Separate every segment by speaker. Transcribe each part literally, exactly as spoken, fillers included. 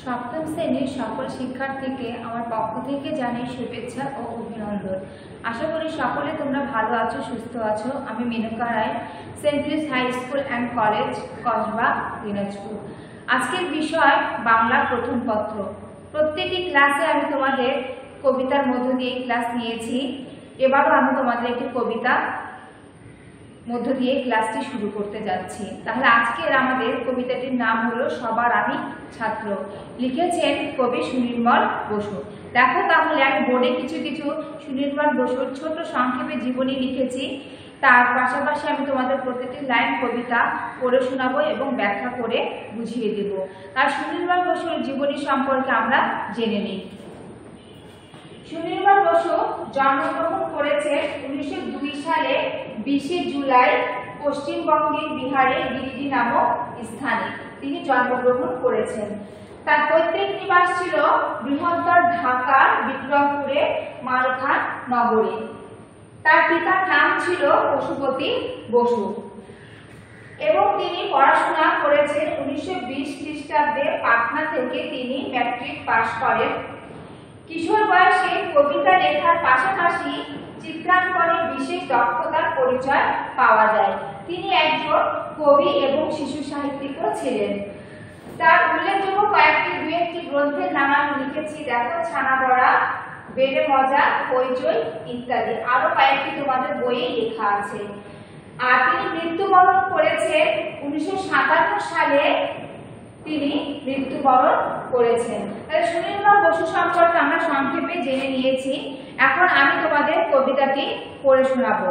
Speaker 1: সপ্তম শ্রেণীর সকল শিক্ষার্থীকে আমার পক্ষ থেকে জানাই শুভেচ্ছা ও অভিনন্দন। আশা করি সকলে তোমরা ভালো আছো, সুস্থ আছো। আমি Menka Roy, Saint Xavier's high school and college, Kasba, Dinajpur. আজকের বিষয় বাংলা প্রথম পত্র। প্রত্যেকটি ক্লাসে আমি তোমাদের কবিতার মধ্য দিয়ে ক্লাস নিয়েছি। এবারও আমি তোমাদের একটি কবিতা মধ্য দিয়ে ক্লাসটি শুরু করতে যাচ্ছি। তাহলে আজকের আমাদের কবিতাটির নাম হলো সবার আমি ছাত্র। লিখেছেন কবি সুনির্মল বসু। দেখো, তাহলে আমি বোর্ডে কিছু কিছু সুনির্মল বসুর ছোট সংক্ষেপে জীবনী লিখেছি। তার পাশাপাশি আমি তোমাদের প্রত্যেকটি লাইন কবিতা পড়ে শোনাবো এবং ব্যাখ্যা করে বুঝিয়ে দেব। তার সুনির্মল বসুর জীবনী সম্পর্কে আমরা জেনে নিই। সুনির্মল বসু জন্মগ্রহণ করেছে উনিশশো দুই সালে বিশে জুলাই পশ্চিমবঙ্গের বিহারের গিরিডি নামক স্থানে তিনি জন্মগ্রহণ করেছেন। তার পৈতৃক নিবাস ছিল বৃহত্তর ঢাকার বিক্রমপুরে মালখান নগরে। তার পিতার নাম ছিল পশুপতি বসু এবং তিনি পড়াশোনা করেছেন উনিশশো বিশ খ্রিস্টাব্দে পাটনা থেকে তিনি ম্যাট্রিক পাশ করেন। কিশোর বয়সে কবিতা লেখার পাশাপাশি চিত্রাঙ্কনে বিশেষ দক্ষতার পরিচয় পাওয়া যায়। তিনি একজন কবি এবং শিশু সাহিত্যিকও ছিলেন। তার উল্লেখযোগ্য কয়েকটি দু একটি গ্রন্থের নাম আমি লিখেছি। দেখো, ছানাবড়া, বেড়ে মজা, হইচই ইত্যাদি। আরো কয়েকটি তোমাদের বইয়ে লেখা আছে। আর তিনি মৃত্যুবরণ করেছেন উনিশশো সাতান্ন সালে তিনি মৃত্যুবরণ করেছেন। তাহলে সুনির্মল বসু সম্পর্কে আমরা সংক্ষেপে জেনে নিয়েছি। এখন আমি তোমাদের কবিতাটি পড়ে শোনাবো।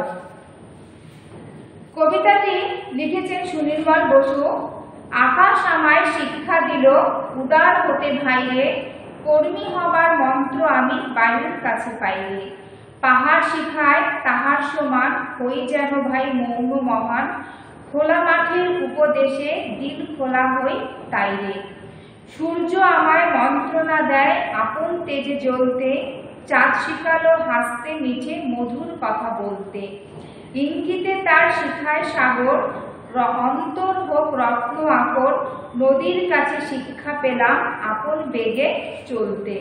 Speaker 1: কবিতাটি লিখেছেন সুনির্মল বসু। আকাশ আমায় শিক্ষা দিল উদার হতে ভাইরে, কর্মী হবার মন্ত্র আমি বায়ুর কাছে পাইরে। পাহাড় শিখায় তাহার সমান, হই যেন ভাই মৌন মহান, খোলা মাঠের উপদেশে দিল খোলা হই তাইরে। সূর্য আমায় মন্ত্রণা দেয় আপন তেজে জ্বলতে, চাঁদ শিখালো হাসতে মিঠে মধুর কথা বলতে। ইঙ্গিতে তার শিখায় সাগর, অন্তর হোক রত্ন আকর, নদীর কাছে শিক্ষা পেলাম আপন বেগে চলতে।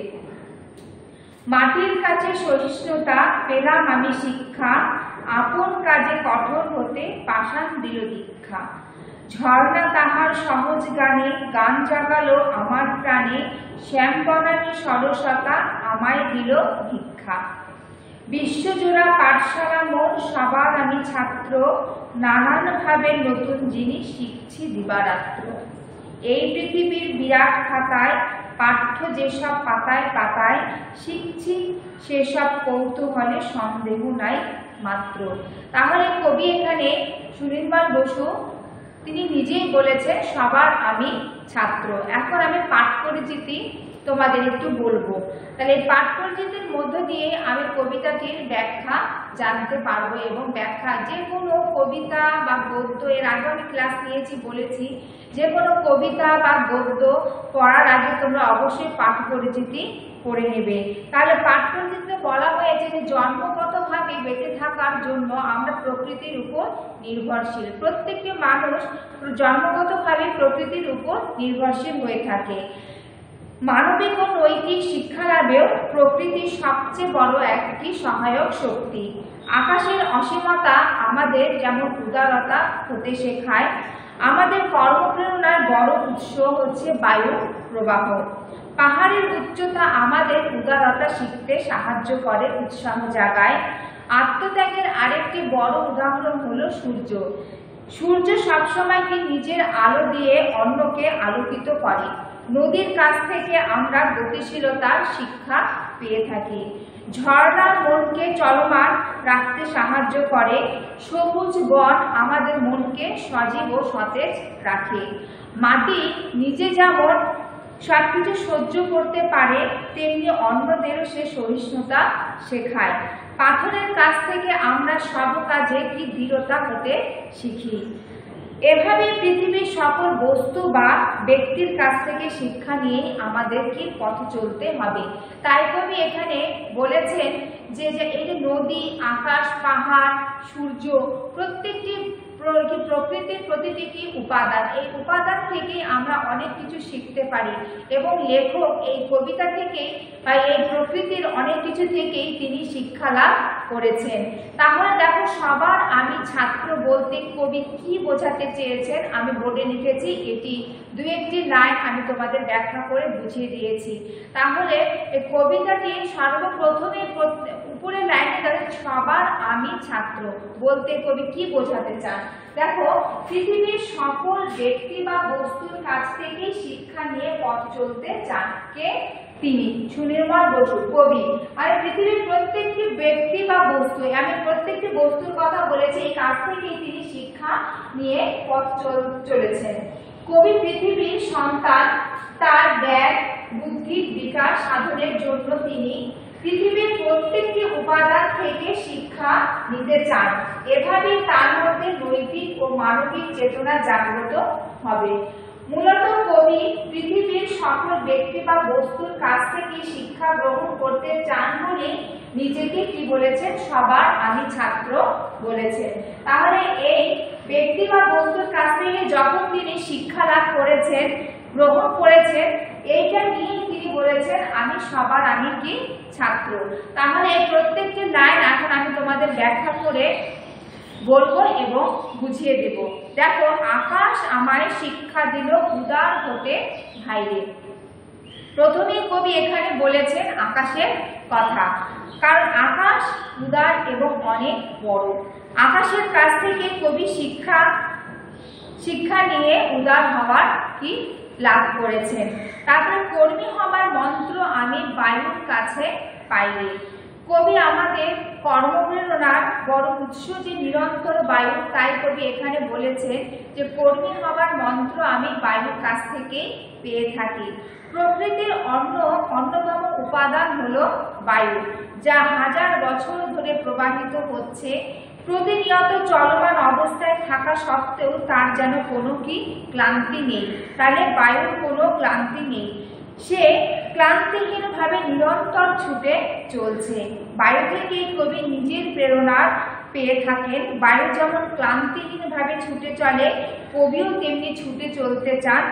Speaker 1: মাটির কাছে সহিষ্ণুতা পেলাম আমি শিক্ষা, আপন কাজে কঠোর হতে পাষাণ দিল দীক্ষা। ঝর্ণা তাহার সহজ গানে গান জাগালো আমার প্রাণে, শ্যাম বনানী সরসতা আমায় দিল ভিক্ষা। বিশ্বজোড়া পাঠশালা মোর সবার আমি ছাত্র, নানান ভাবে নতুন জিনিস শিখছি দিবারাত্র। এই পৃথিবীর বিরাট খাতায় পাঠ্য যেসব পাতায় পাতায়, শিখছি সেসব কৌতূহলে সন্দেহ নাই মাত্র। তাহলে কবি এখানে সুনির্মল বসু তিনি নিজেই বলেছেন সবার আমি ছাত্র। এখন আমি পাঠ পরিচিতি তোমাদের একটু বলবো। তাহলে এই পাঠ পরিচিতির মধ্য দিয়ে আমি কবিতাটির ব্যাখ্যা জানতে পারবো এবং ব্যাখ্যা যে কোনো কবিতা বা গদ্য, এর আগে আমি ক্লাস নিয়েছি বলেছি, যে কোনো কবিতা বা গদ্য পড়ার আগে তোমরা অবশ্যই পাঠ পরিচিতি পড়ে নেবে। তাহলে পাঠ পরিচিতিতে বলা হয়েছে যে জন্মগতভাবে বেঁচে থাকার জন্য আমরা প্রকৃতির উপর নির্ভরশীল। প্রত্যেকটি মানুষ জন্মগতভাবে প্রকৃতির উপর নির্ভরশীল হয়ে থাকে। মানবিক ও নৈতিক শিক্ষা লাভেও প্রকৃতি সবচেয়ে বড় একটি সহায়ক শক্তি। আকাশের অসীমতা আমাদের যেমন উদারতা হতে শেখায়, আমাদের কর্মপ্রেরণার বড় উৎস হচ্ছে বায়ু প্রবাহ। পাহাড়ের উচ্চতা আমাদের উদারতা শিখতে সাহায্য করে, উৎসাহ জাগায়। আত্মত্যাগের আরেকটি বড় উদাহরণ হলো সূর্য। সূর্য সবসময় কি নিজের আলো দিয়ে অন্যকে আলোকিত করে। নদীর কাছ থেকে আমরা গতিশীলতার শিক্ষা পেয়ে থাকি। ঝর্ণা মনকে চলমান রাখতে সাহায্য করে। সবুজ বন আমাদের মনকে সজীব ও সতেজ রাখে। মাটি নিজে যেমন সবকিছু সহ্য করতে পারে, তেমনি অন্যদেরও সে সহিষ্ণুতা শেখায়। পাথরের কাছ থেকে আমরা সব কাজে কি দৃঢ়তা হতে শিখি। এভাবে পৃথিবীর সকল বস্তু বা ব্যক্তির কাছ থেকে শিক্ষা নিয়ে আমাদের কি পথে চলতে হবে। তাই কবি এখানে বলেছেন যে এই যে নদী, আকাশ, পাহাড়, সূর্য প্রত্যেকটি প্রকৃতির প্রতিটি কি উপাদান, এই উপাদান থেকে আমরা অনেক কিছু শিখতে পারি এবং লেখক এই কবিতা থেকে বা এই প্রকৃতির অনেক কিছু থেকেই তিনি শিক্ষা লাভ করেছেন। তাহলে দেখো, সবার আমি ছাত্র বলতে কবি কি বোঝাতে চেয়েছেন আমি বোর্ডে লিখেছি, এটি দু একটি লাইন আমি তোমাদের ব্যাখ্যা করে বুঝিয়ে দিয়েছি। তাহলে এই কবিতাটি সর্বপ্রথমে উপরের লাইনে দেখো, সবার আমি ছাত্র বলতে কবি কি বোঝাতে চান। দেখো, পৃথিবীর সকল ব্যক্তি বা বস্তুর কাছ থেকে শিক্ষা নিয়ে পথ চলতে চান কে? তিনি, সুনির্মল বসু কবি। আর পৃথিবীর প্রত্যেকটি ব্যক্তি বা বস্তু, আমি প্রত্যেকটি বস্তুর কথা বলেছি, এই কাছ থেকেই তিনি শিক্ষা নিয়ে পথ চলেছেন। কবি পৃথিবীর সন্তান, তার জ্ঞান বুদ্ধির বিকাশ সাধনের জন্য তিনি পৃথিবীর প্রত্যেকটি উপাদান থেকে শিক্ষা নিতে চান। এভাবেই তার মধ্যে নৈতিক ও মানবিক চেতনা জাগ্রত হবে। মূলত কবি পৃথিবীর সকল ব্যক্তি বা বস্তুর কাছ থেকে শিক্ষা গ্রহণ করতে চান বলে নিজেকে কি বলেছেন? সবার আমি ছাত্র বলেছেন। তাহলে এই ব্যক্তি বা বস্তুর কাছ থেকে যখন তিনি শিক্ষা লাভ করেছেন, গ্রহণ করেছেন, এইটা নিয়ে তিনি বলেছেন আমি সবার আমি কি ছাত্র। তাহলে এই প্রত্যেকটি লাইন এখন আমি তোমাদের ব্যাখ্যা করে বলবো এবং বুঝিয়ে দেব। দেখো, আকাশ আমায় শিক্ষা দিল উদার হতে ভাইরে। প্রথমে কবি এখানে বলেছেন আকাশের কথা, কারণ আকাশ উদার এবং অনেক বড়। আকাশের কাছ থেকে কবি শিক্ষা শিক্ষা নিয়ে উদার হওয়ার কি লাভ করেছেন। তারপর কর্মী হবার মন্ত্র আমি বায়ুর কাছে পাইলে। কবি আমাদের কর্মপ্রেরণার বড় উৎস যে নিরন্তর বায়ু, তাই কবি এখানে বলেছেন যে কর্মী হবার মন্ত্র আমি বায়ুর কাছ থেকেই পেয়ে থাকি। প্রকৃতির অন্য অন্যতম উপাদান হলো বায়ু, যা হাজার বছর ধরে প্রবাহিত হচ্ছে। প্রতিনিয়ত চলমান অবস্থায় থাকা সত্ত্বেও তার যেন কোনো কি ক্লান্তি নেই। তাহলে বায়ুর কোনো ক্লান্তি নেই, সে ক্লান্তিহীনভাবে নিরন্তর ছুটে চলছে। বায়ু থেকে কবি নিজের প্রেরণা পেয়ে থাকেন। বায়ু যেমন ক্লান্তিহীনভাবে ছুটে চলে, কবিও তেমনি ছুটে চলতে চান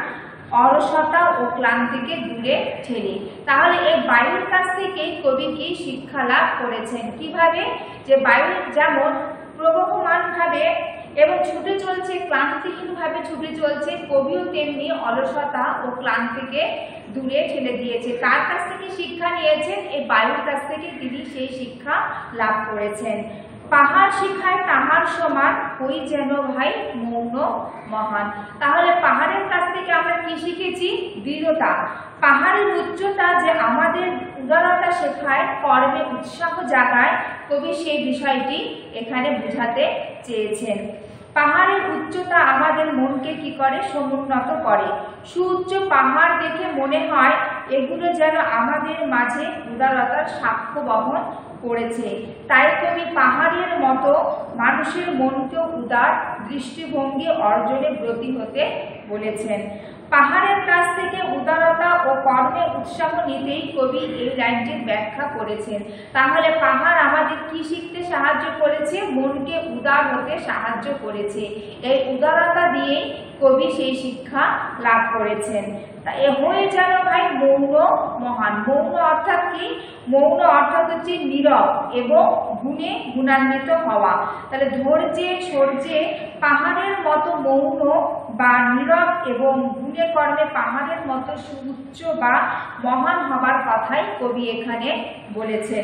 Speaker 1: অলসতা ও ক্লান্তিকে দূরে ঠেলে। তাহলে এই বায়ুর কাছ থেকে কবি কি শিক্ষা লাভ করেছেন? কিভাবে? যে বায়ু যেমন প্রবহমান ভাবে এবং ছুটে চলছে, ক্লান্তিহীনভাবে ছুটে চলছে, কবিও তেমনি অলসতা ও ক্লান্তিকে দূরে ঠেলে দিয়েছে। কার কাছ থেকে শিক্ষা নিয়েছেন? এই বায়ুর কাছ থেকে তিনি সেই শিক্ষা লাভ করেছেন। পাহাড় শিখায় তাহার সমান, হই যেন ভাই মৌন মহান। তাহলে পাহাড়ের কাছ থেকে আমরা কি শিখেছি? দৃঢ়তা। পাহাড়ের উচ্চতা যে আমাদের উদারতা শেখায়, কর্মে উৎসাহ জাগায়, কবি সেই বিষয়টি এখানে বোঝাতে চেয়েছেন। পাহাড়ের উচ্চতা আমাদের মনকে কি করে? সমুন্নত করে। সুউচ্চ পাহাড় দেখে মনে হয় এগুলো যেন আমাদের মাঝে উদারতার সাক্ষ্য বহন করেছে। তাই কবি পাহাড়ের মতো মানুষের মনকেও উদার দৃষ্টিভঙ্গি অর্জনে ব্রতী হতে বলেছেন। পাহাড়ের কাছ থেকে উদারতা ও কর্মে উৎসাহ নিতেই কবি এই লাইনটির ব্যাখ্যা করেছেন। তাহলে পাহাড় আমাদের কি শিখতে সাহায্য করেছে? মনকে উদার হতে সাহায্য করেছে। এই উদারতা দিয়েই কবি সেই শিক্ষা লাভ করেছেন। এ হয়ে যেন ভাই মৌন মহান। মৌন অর্থাৎ কি? মৌন অর্থাৎ হচ্ছে নীরব এবং গুণে গুণান্বিত হওয়া। তাহলে ধৈর্যে সৌর্যে পাহাড়ের মতো মৌন বা নীরব এবং গুণে কর্মে পাহাড়ের মতো সুউচ্চ বা মহান হবার কথাই কবি এখানে বলেছেন।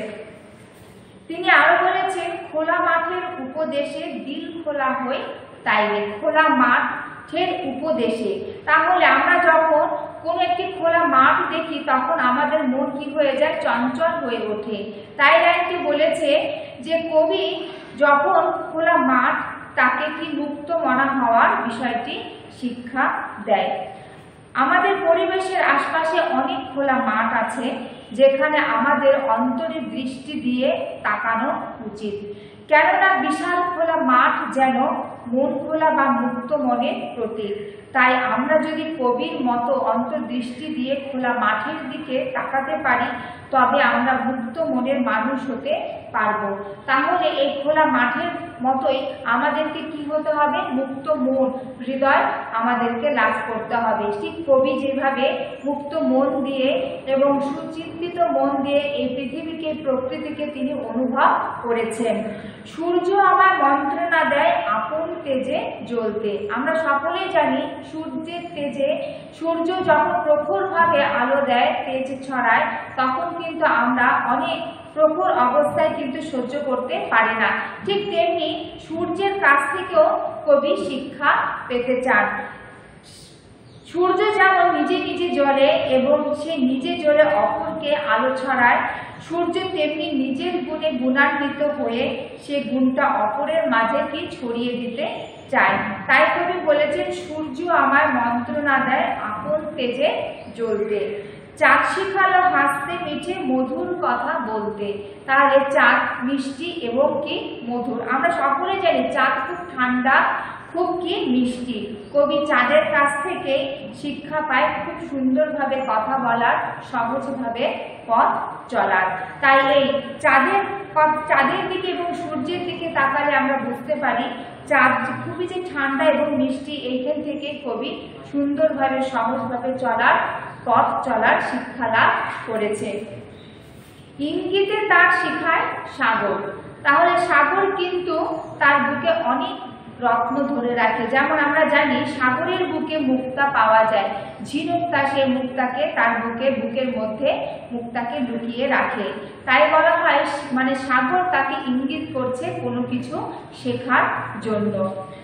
Speaker 1: তিনি আরো বলেছেন, খোলা মাঠের উপদেশে দিল খোলা হই তাইলে। খোলা মাঠের উপদেশে, তাহলে আমরা যখন কোনো একটি খোলা মাঠ দেখি তখন আমাদের মন কি হয়ে যায়? চঞ্চল হয়ে ওঠে। তাই লাইনটি বলেছে যে কবি যখন খোলা মাঠ তাকে কি মুক্ত মনা হওয়ার বিষয়টি শিক্ষা দেয়। আমাদের পরিবেশের আশপাশে অনেক খোলা মাঠ আছে, যেখানে আমাদের অন্তরে দৃষ্টি দিয়ে তাকানো উচিত। কেননা বিশাল খোলা মাঠ যেন মন খোলা বা মুক্ত মনের প্রতীক। তাই আমরা যদি কবির মতো অন্তর্দৃষ্টি দিয়ে খোলা মাঠের দিকে তাকাতে পারি, তবে আমরা মুক্ত মনের মানুষ হতে পারবো। তাহলে এই খোলা মাঠের মতোই আমাদেরকে কি হতে হবে, মুক্ত মন হৃদয় আমাদেরকে লাভ করতে হবে। ঠিক কবি যেভাবে মুক্ত মন দিয়ে এবং সুচিন্তিত মন দিয়ে এই পৃথিবীকে প্রকৃতিকে তিনি অনুভব করেছেন। সূর্য আমার মন্ত্রণা দেয় আপন তেজে জ্বলতে। আমরা সকলেই জানি সূর্যের তেজে, সূর্য যখন প্রখরভাবে আলো দেয়, তেজ ছড়ায়, তখন কিন্তু আমরা অনেক প্রখর অবস্থায় কিন্তু সহ্য করতে পারি না। ঠিক তেমনি সূর্যের কাছ থেকেও কবি শিক্ষা পেতে চান। সূর্য যেমন নিজে নিজে জ্বলে এবং সে নিজে জ্বলে অপরকে আলো ছড়ায়, সূর্য তেমনি নিজের গুণে গুণান্বিত হয়ে সে গুণটা অপরের মাঝে কি ছড়িয়ে দিতে চায়। তাই কবি বলেছেন সূর্য আমার মন্ত্রণা দেয় আপন তেজে জ্বলতে। চাঁদ শিখালো হাসতে মিঠে মধুর কথা বলতে। তাহলে চাঁদ মিষ্টি এবং কি মধুর। আমরা সকলে জানি চাঁদ খুব ঠান্ডা, খুব কি মিষ্টি। কবি চাঁদের কাছ থেকে শিক্ষা পায় খুব সুন্দরভাবে কথা বলার, সহজভাবে পথ চলার। তাই এই চাঁদের চাঁদের দিকে এবং সূর্যের দিকে তাকালে আমরা বুঝতে পারি চাঁদ খুবই যে ঠান্ডা এবং মিষ্টি। এইখান থেকে কবি সুন্দরভাবে সহজভাবে চলার, পথ চলার শিক্ষা লাভ করেছে। ইঙ্গিতে তার শিখায় সাগর। তাহলে সাগর কিন্তু তার বুকে অনেক রত্ন ধরে রাখে। যেমন আমরা জানি সাগরের বুকে মুক্তা পাওয়া যায়। ঝিনুকটা সেই মুক্তাকে তার বুকে বুকের মধ্যে মুক্তাকে লুকিয়ে রাখে। তাই বলা হয় মানে সাগর তাকে ইঙ্গিত করছে কোনো কিছু শেখার জন্য।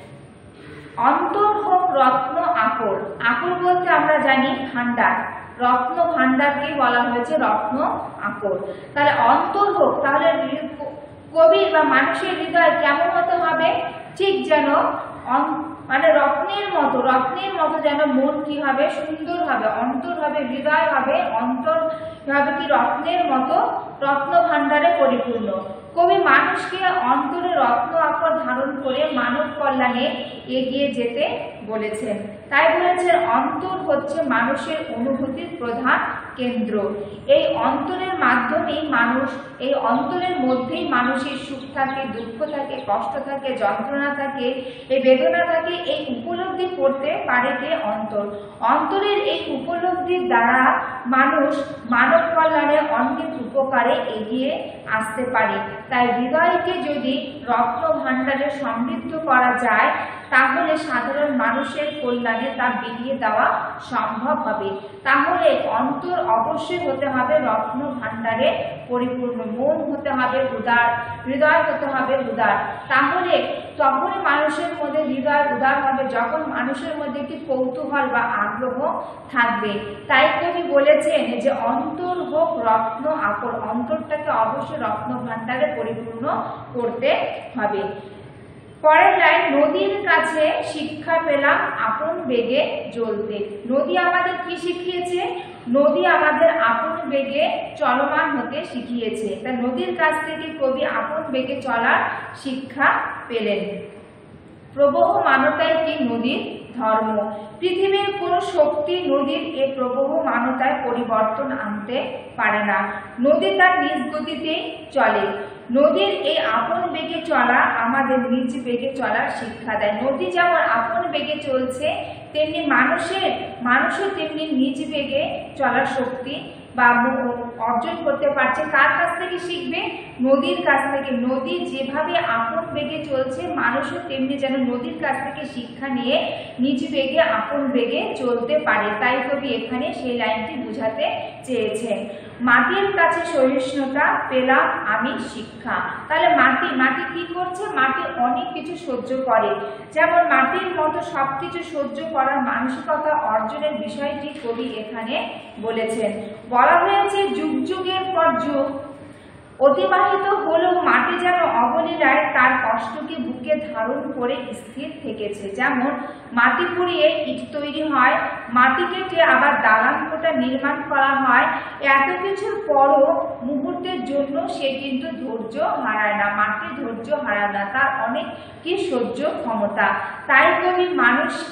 Speaker 1: অন্তর হোক রত্ন আকর। আকর বলতে আমরা জানি ভান্ডার, রত্ন ভান্ডারকে বলা হয়েছে রত্ন আকর। তাহলে অন্তর হোক, তাহলে কবির বা মানুষের হৃদয় কেমন হতে হবে, ঠিক যেন মানে রত্নের মতো, রত্নের মতো যেন মন কি হবে, সুন্দর হবে, অন্তর হবে, হৃদয় হবে, অন্তর হবে কি রত্নের মতো, রত্ন ভান্ডারে পরিপূর্ণ। কবি মানুষকে অন্তরে রত্ন আকর ধারণ করে মানব কল্যাণে এগিয়ে যেতে বলেছেন। তাই বলেছেন অন্তর হচ্ছে মানুষের অনুভূতির প্রধান কেন্দ্র। এই অন্তরের মাধ্যমেই মানুষ, এই অন্তরের মধ্যেই মানুষের সুখ থাকে, দুঃখ থাকে, কষ্ট থাকে, যন্ত্রণা থাকে, এই বেদনা থাকে। এই উপলব্ধি করতে পারে কে? অন্তর। অন্তরের এই উপলব্ধির দ্বারা মানুষ মানব কল্যাণে অনেক উপকারে এগিয়ে আসতে পারে। তাই হৃদয়কে যদি রত্ন ভান্ডারে সমৃদ্ধ করা যায় তাহলে সাধারণ মানুষের কল্যাণে তা বিলিয়ে দেওয়া সম্ভব হবে। তাহলে অন্তর অবশ্যই হতে হবে রত্ন ভান্ডারে পরিপূর্ণ, মন হতে হবে উদার, হৃদয় হতে হবে উদার। তাহলে তখনই মানুষের মধ্যে হৃদয় উদার হবে যখন মানুষের মধ্যে একটি কৌতূহল বা আগ্রহ থাকবে। তাই কবি বলেছেন যে অন্তর হোক রত্ন আকর, অন্তরটাকে অবশ্যই রত্ন ভান্ডারে পরিপূর্ণ করতে হবে। পরের লাইন, নদীর কাছে শিক্ষা পেলাম আপন বেগে চলতে। নদী আমাদের কি শিখিয়েছে? নদী আমাদের আপন বেগে চলমান হতে শিখিয়েছে। তা নদীর কাছ থেকে কবি আপন বেগে চলার শিক্ষা পেলেন। প্রবহমানতাই কি নদীর ধর্ম। পৃথিবীর কোন শক্তি নদীর এই প্রবহমানতায় পরিবর্তন আনতে পারে না। নদী তার নিজ গতিতেই চলে। নদীর এই আপন বেগে চলা আমাদের নিজ বেগে চলার শিক্ষা দেয়। নদী যেমন আপন বেগে চলছে তেমনি মানুষের মানুষও তেমনি নিজ বেগে চলার শক্তি বা অর্জন করতে পারছে। কার কাছ থেকে শিখবে? নদীর কাছ থেকে। নদী যেভাবে আপন বেগে চলছে মানুষও তেমনি যেন নদীর কাছ থেকে শিক্ষা নিয়ে নিজ বেগে আপন বেগে চলতে পারে। তাই কবি এখানে সেই লাইনটি বোঝাতে চেয়েছেন। মাটির কাছে সহিষ্ণুতা পেলাম আমি শিক্ষা। তাহলে মাটি মাটি কি করছে? মাটি অনেক কিছু সহ্য করে। যেমন মাটির মতো সবকিছু সহ্য করার মানসিকতা অর্জনের বিষয়টি কবি এখানে বলেছেন। বলা হয়েছে যুগ যুগের পর যুগ অতিবাহিত হলেও মাটি যেন অবলীলায় তার কষ্টকে বুকে ধারণ করে স্থির থেকেছে। যেমন মাটি পুড়িয়ে ইট তৈরি হয়, মাটি কেটে আবার দালান কোটা নির্মাণ করা হয়। এত কিছুর পরও মুহূর্তের জন্য সে কিন্তু ধৈর্য হারায় না, মাটি ধৈর্য হারায় না, তার অনেক কি সহ্য ক্ষমতা। তাই কবি মানুষকে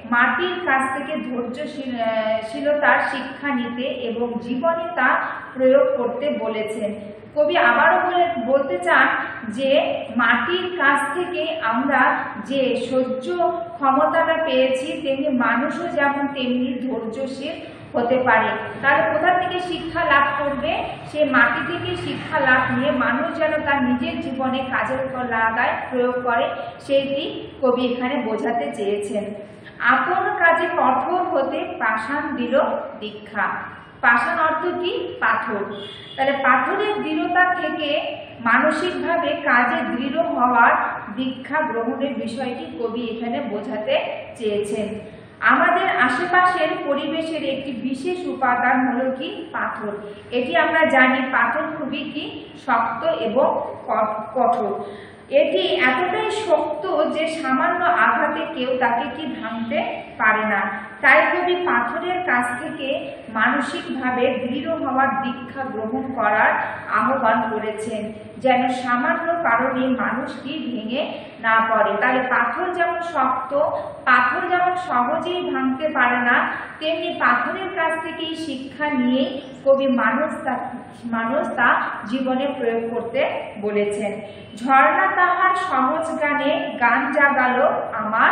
Speaker 1: মাটির কাছ থেকে ধৈর্যশীলতার শিক্ষা নিতে এবং জীবনে তা প্রয়োগ করতে বলেছেন। কবি আবারও বলতে চান যে মাটির কাছ থেকে আমরা যে সহ্য ক্ষমতাটা পেয়েছি, তেমনি মানুষও যেমন তেমনি ধৈর্যশীল হতে পারে। তাহলে কোথা থেকে শিক্ষা লাভ করবে? সে মাটি থেকে শিক্ষা লাভ নিয়ে মানুষ যেন তার নিজের জীবনে কাজের লাগায়, প্রয়োগ করে, সেইটি কবি এখানে বোঝাতে চেয়েছেন। আপন কাজে কঠোর হতে পাষাণ দিল দীক্ষা। পাষাণ অর্থ কি? পাথর। তাহলে পাথরের দৃঢ়তা থেকে মানসিকভাবে কাজে দৃঢ় হওয়ার দীক্ষা গ্রহণের বিষয়টি কবি এখানে বোঝাতে চেয়েছেন। আমাদের আশেপাশের পরিবেশের একটি বিশেষ উপাদান হলো কি? পাথর। এটি আমরা জানি পাথর খুবই কি? শক্ত এবং কঠোর। এটি এতটাই শক্ত যে সামান্য আঘাতে কেউ তাকে কি ভাঙতে পারে না। তাই কবি পাথরের কাছ থেকে মানসিকভাবে দৃঢ় হওয়ার দীক্ষা গ্রহণ করার আহ্বান করেছেন, যেন সামান্য কারণে মানুষ কি ভেঙে না পড়ে। তাহলে পাথর যেমন শক্ত, পাথর যেমন সহজেই ভাঙতে পারে না, তেমনি পাথরের কাছ থেকেই শিক্ষা নিয়ে কবি মানুষ তা মানুষ তা জীবনে প্রয়োগ করতে বলেছেন। ঝর্ণা তাহার সহজ গানে গান জাগালো আমার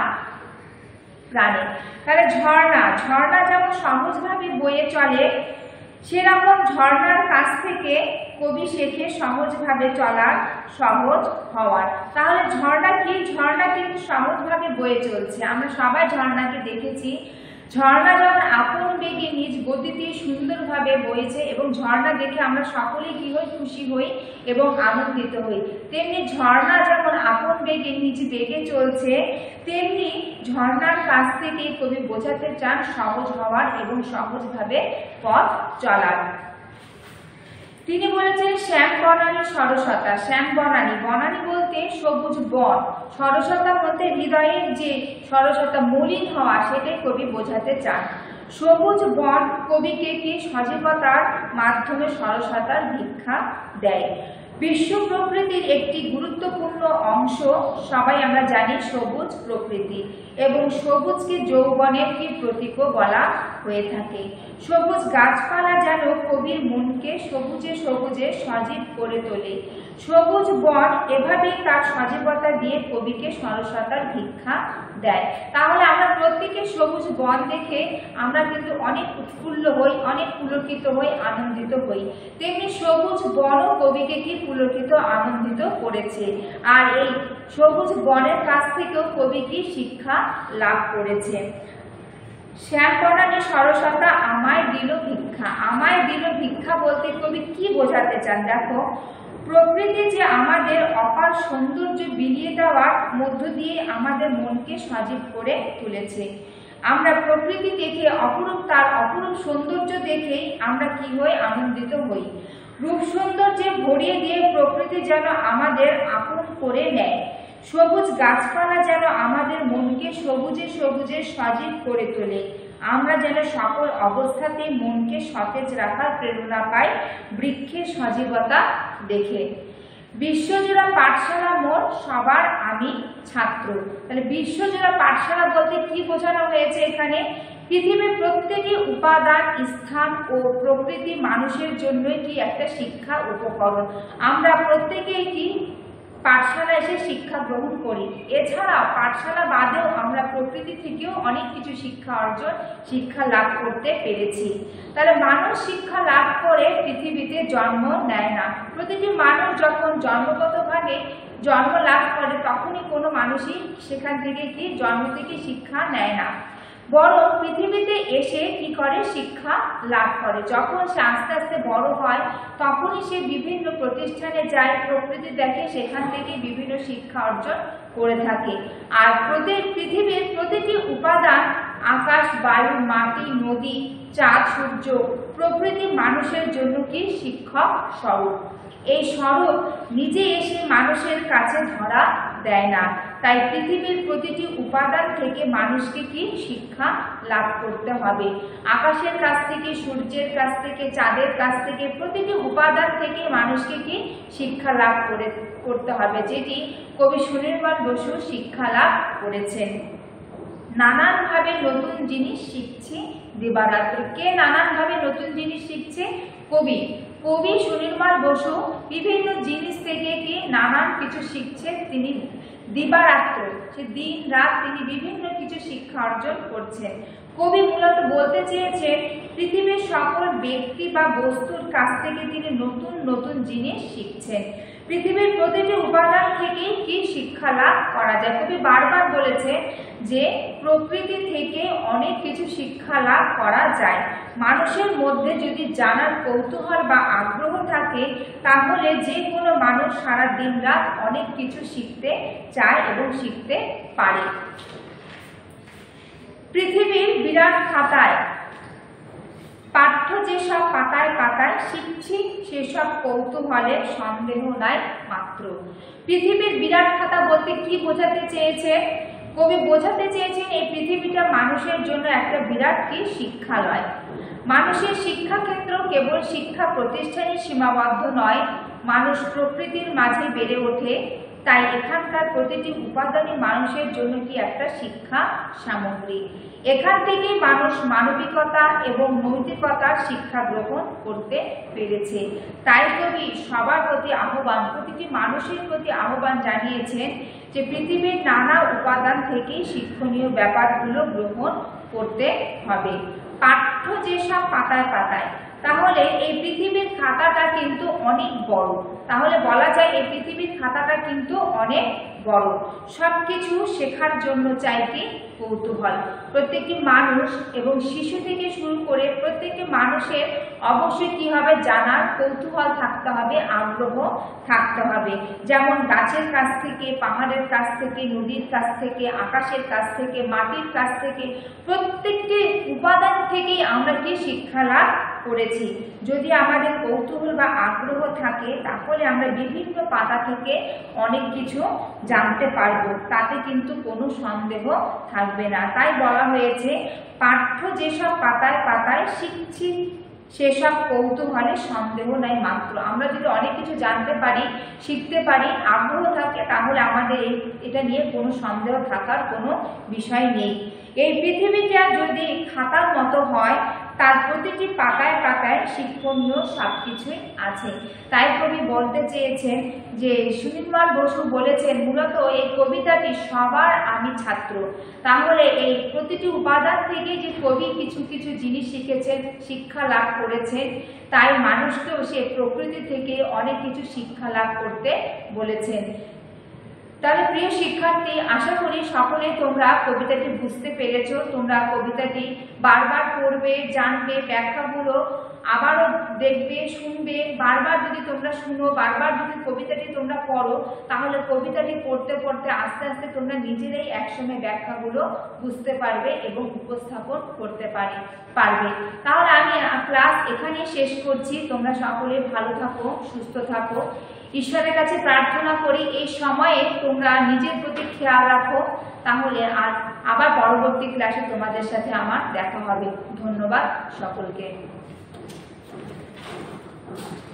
Speaker 1: প্রাণে। তাহলে ঝর্ণা ঝর্ণা যেমন সহজভাবে বয়ে চলে, সেরকম ঝর্ণার কাছ থেকে কবি শেখে সহজভাবে চলার, সহজ হওয়ার। তাহলে ঝর্ণা কি? ঝর্ণা কিন্তু সহজভাবে বয়ে চলছে। আমরা সবাই ঝর্ণাকে দেখেছি। ঝর্ণা যখন আপন বেগে নিজ গতিতে সুন্দরভাবে বইছে এবং ঝর্ণা দেখে আমরা সকলেই কি হই? খুশি হই এবং আনন্দিত হই। তেমনি ঝর্ণা যখন আপন বেগে নিজ বেগে চলছে, তেমনি ঝর্ণার কাছ থেকে কবি বোঝাতে চান সহজ হওয়ার এবং সহজভাবে পথ চলার। তিনি বলেছেন শ্যাম বনানী সরসতা। শ্যাম বনানী, বনানী বলতে সবুজ বন, সরসতা বলতে হৃদয়ের যে সরসতা, মলিন হওয়া, সেটাই কবি বোঝাতে চান। সবুজ বন কবিকে কি সজীবতার মাধ্যমে সরসতার ভিক্ষা দেয়। বিশ্ব প্রকৃতির একটি গুরুত্বপূর্ণ অংশ সবাই আমরা জানি সবুজ প্রকৃতি, এবং সবুজকে যৌবনের কি প্রতীকও বলা হয়ে থাকে। সবুজ গাছপালা যেন কবির মনকে সবুজে সবুজে সজীব করে তোলে। সবুজ বন এভাবেই তার সজীবতা দিয়ে কবিকে সরসতার ভিক্ষা দেয়। তাহলে আমরা প্রত্যেকে সবুজ বন দেখে আমরা কিন্তু অনেক উৎফুল্ল হই, অনেক পুলকিত হই, আনন্দিত হই। তেমনি সবুজ বনও কবিকে কি পুলকিত, আনন্দিত করেছে। আর এই সবুজ বনের কাছ থেকেও কবি কি শিক্ষা লাভ করেছে। শ্যাম বনানী সরসতা আমায় দিল ভিক্ষা। আমায় দিল ভিক্ষা বলতে কবি কি বোঝাতে চান? দেখো, প্রকৃতি যে আমাদের অপার সৌন্দর্য বিলিয়ে দেওয়ার মধ্য দিয়ে আমাদের মনকে সজীব করে তুলেছে। আমরা প্রকৃতি দেখে অপরূপ, তার অপরূপ সৌন্দর্য দেখেই আমরা কি হই? আনন্দিত হই। রূপ সৌন্দর্যে ভরিয়ে দিয়ে প্রকৃতি যেন আমাদের আপন করে নেয়। সবুজ গাছপালা যেন আমাদের মনকে সবুজে সবুজে সজীব করে তোলে। আমরা যেন সকল অবস্থাতেই মনকে সতেজ রাখার প্রেরণা পাই বৃক্ষের সজীবতা দেখে। বিশ্বজোড়া পাঠশালা মোর, সবার আমি ছাত্র। তাহলে বিশ্বজোড়া পাঠশালা বলতে কি বোঝানো হয়েছে এখানে? পৃথিবীর প্রত্যেকটি উপাদান, স্থান ও প্রকৃতি মানুষের জন্যই কি একটা শিক্ষা উপকরণ। আমরা প্রত্যেকেই কি পাঠশালা এসে শিক্ষা গ্রহণ করি। এছাড়াও পাঠশালা বাদেও আমরা প্রকৃতি থেকেও অনেক কিছু শিক্ষা অর্জন, শিক্ষা লাভ করতে পেরেছি। তাহলে মানুষ শিক্ষা লাভ করে পৃথিবীতে জন্ম নেয় না। প্রতিটি মানুষ যখন জন্মগতভাবে জন্ম লাভ করে, তখনই কোনো মানুষই সেখান থেকে কি জন্ম থেকে শিক্ষা নেয় না, বরং পৃথিবীতে এসে কি করে? শিক্ষা লাভ করে। যখন সে আস্তে আস্তে বড় হয়, তখনই সে বিভিন্ন প্রতিষ্ঠানে যায়, প্রকৃতি দেখে, সেখান থেকে বিভিন্ন শিক্ষা অর্জন করে থাকে। আর প্রতি পৃথিবীর প্রতিটি উপাদান, আকাশ, বায়ু, মাটি, নদী, চাঁদ, সূর্য, প্রকৃতি মানুষের জন্য কি শিক্ষক স্বরূপ। এই স্বরূপ নিজে এসে মানুষের কাছে ধরা দেয় না। তাই পৃথিবীর প্রতিটি উপাদান থেকে মানুষকে কি শিক্ষা লাভ করতে হবে। আকাশের কাছ থেকে, সূর্যের কাছ থেকে, চাঁদের কাছ থেকে, প্রতিটি উপাদান থেকে মানুষকে কি শিক্ষা লাভ করে করতে হবে, যেটি কবি সুনির্মল বসু শিক্ষা লাভ করেছেন। নানানভাবে নতুন জিনিস শিখছি দিবারাত্র। কে নানানভাবে নতুন জিনিস শিখছে? কবি। কবি সুনির্মল বসু বিভিন্ন জিনিস থেকে কি নানান কিছু শিখছে। তিনি দিবারাত্র, সে দিন রাত তিনি বিভিন্ন কিছু শিক্ষা অর্জন করছেন। কবি মূলত বলতে চেয়েছেন পৃথিবীর সকল ব্যক্তি বা বস্তুর কাছ থেকে তিনি নতুন নতুন জিনিস শিখছেন। পৃথিবীর প্রতিটি উপাদান থেকে কি শিক্ষা লাভ করা যায়? কবি বারবার বলেছে যে প্রকৃতি থেকে অনেক কিছু শিক্ষা লাভ করা যায়। মানুষের মধ্যে যদি জানার কৌতূহল বা আগ্রহ থাকে তাহলে যে কোনো মানুষ সারা দিন রাত অনেক কিছু শিখতে চায় এবং শিখতে পারে। পৃথিবীর বিরাট খাতায় পাঠ্য যেসব পাতায় পাতায় শিখছি সেসব কৌতূহলে সন্দেহ নাই মাত্র। পৃথিবীর বিরাট খাতা বলতে কি বোঝাতে চেয়েছে? কবি বোঝাতে চেয়েছেন এই পৃথিবীটা মানুষের জন্য একটা বিরাট কি শিক্ষালয়। মানুষের শিক্ষাক্ষেত্র কেবল শিক্ষা প্রতিষ্ঠানে সীমাবদ্ধ নয়, মানুষ প্রকৃতির মাঝে বেড়ে ওঠে, তাই এখানকার প্রতিটি উপাদানই মানুষের জন্য কি একটা শিক্ষা সামগ্রী। এখান থেকেই মানুষ মানবিকতা এবং নৈতিকতার শিক্ষা গ্রহণ করতে পেরেছে। তাই কবি সবার প্রতি আহ্বান, প্রতিটি মানুষের প্রতি আহ্বান জানিয়েছেন যে পৃথিবীর নানা উপাদান থেকেই শিক্ষণীয় ব্যাপারগুলো গ্রহণ করতে হবে। পাঠ্য যেসব পাতায় পাতায়, তাহলে এই পৃথিবীর খাতাটা কিন্তু অনেক বড়। তাহলে বলা যায় এই পৃথিবীর খাতাটা কিন্তু অনেক বড়। সবকিছু শেখার জন্য চাই কি কৌতূহল। প্রত্যেকটি মানুষ এবং শিশু থেকে শুরু করে প্রত্যেকটি মানুষের অবশ্যই কি হবে, জানার কৌতূহল থাকতে হবে, আগ্রহ থাকতে হবে। যেমন গাছের কাছ থেকে, পাহাড়ের কাছ থেকে, নদীর কাছ থেকে, আকাশের কাছ থেকে, মাটির কাছ থেকে, প্রত্যেকটি উপাদান থেকেই আমরা কি শিক্ষা লাভ করেছি। যদি আমাদের কৌতূহল বা আগ্রহ থাকে তাহলে আমরা বিভিন্ন পাতা থেকে অনেক কিছু জানতে পারবো, তাতে কিন্তু কোনো সন্দেহ থাকবে না। তাই বলা হয়েছে পাঠ্য যেসব পাতায় পাতায় শিখছি সেসব কৌতূহলে সন্দেহ নাই মাত্র। আমরা যদি অনেক কিছু জানতে পারি, শিখতে পারি, আগ্রহ থাকে, তাহলে আমাদের এটা নিয়ে কোনো সন্দেহ থাকার কোনো বিষয় নেই। এই পৃথিবীটা যদি খাতার মতো হয় তার প্রতিটি পাতায় পাতায় শিক্ষণীয় সব কিছুই আছে। তাই কবি বলতে চেয়েছেন যে সুনির্মল বসু বলেছেন মূলত এই কবিতাটি সবার আমি ছাত্র। তাহলে এই প্রতিটি উপাদান থেকে যে কবি কিছু কিছু জিনিস শিখেছেন, শিক্ষা লাভ করেছেন, তাই মানুষকেও সে প্রকৃতি থেকে অনেক কিছু শিক্ষা লাভ করতে বলেছেন। তাহলে প্রিয় শিক্ষার্থী, আশা করি সকলে তোমরা কবিতাটি বুঝতে পেরেছো। তোমরা কবিতাটি বারবার পড়বে, জানবে, ব্যাখ্যাগুলো আবারও দেখবে, শুনবে। বারবার যদি তোমরা শুনো, বারবার যদি কবিতাটি তোমরা পড়ো, তাহলে কবিতাটি পড়তে পড়তে আস্তে আস্তে তোমরা নিজেরাই একসময় ব্যাখ্যাগুলো বুঝতে পারবে এবং উপস্থাপন করতে পারে পারবে তাহলে আমি ক্লাস এখানেই শেষ করছি। তোমরা সকলে ভালো থাকো, সুস্থ থাকো। ঈশ্বরের কাছে প্রার্থনা করি এই সময়ে তোমরা নিজের প্রতি খেয়াল রাখো। তাহলে আর আবার পরবর্তী ক্লাসে তোমাদের সাথে আমার দেখা হবে। ধন্যবাদ সকলকে।